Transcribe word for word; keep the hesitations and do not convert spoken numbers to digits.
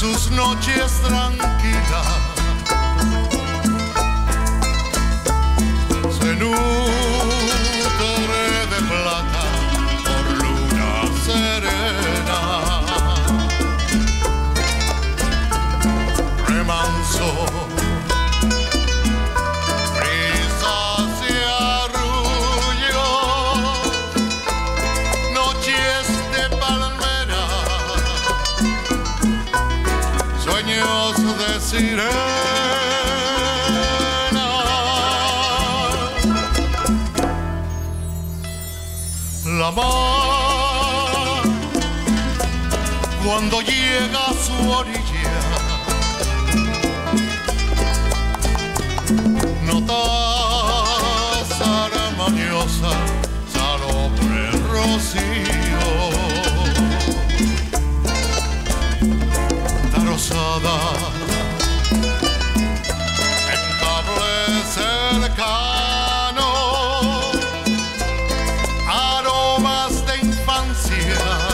sus noches tranquilas se nutre de plata por luna serena. Remanso, brisas y arrullos, noches de palmera, sueños de sirena. La mar, cuando llega a su orilla, notas armoniosa, salobre rocío, rosada en cable cercano, aromas de infancia